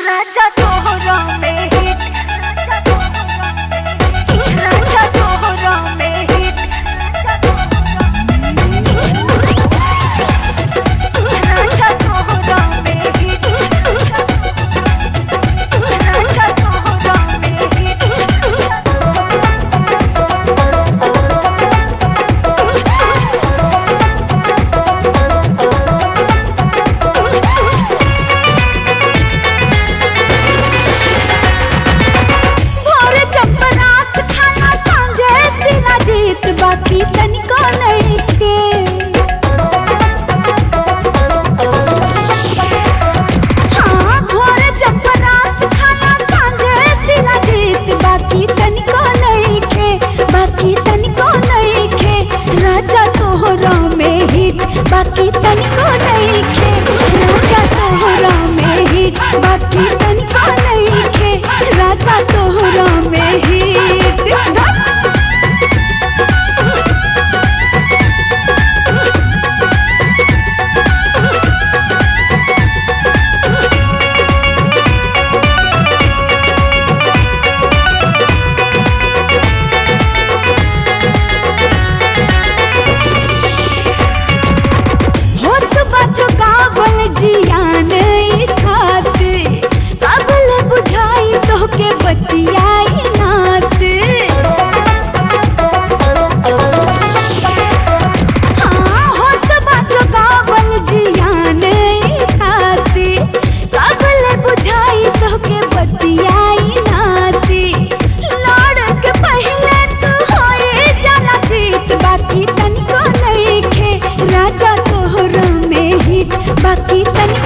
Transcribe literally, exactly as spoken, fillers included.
राजा तोहरा में हिट, राजा तोहरा में हिट, राजा तोहरा में हिट, राजा तोहरा में हिट। बाकी तनिको नहीं के हाँ भोरे चपरास खाना सांझे सिला जीत बाकी तनिको नहीं के बाकी तनिको नहीं के राजा तोहरा में हिट बाकी तनिको नहीं के राजा तोहरा में हिट बाकी तनिको नहीं के राजा तोहरा में हिट। बतियाई नात हाँ होत बाजो गावल जियान खाती काबल बुझाई तो के बतियाई नाती लड़ के पहले तो होए जाना जीत बाकी तनिको नहीं खे राजा तोहरा में हिट बाकी तनिको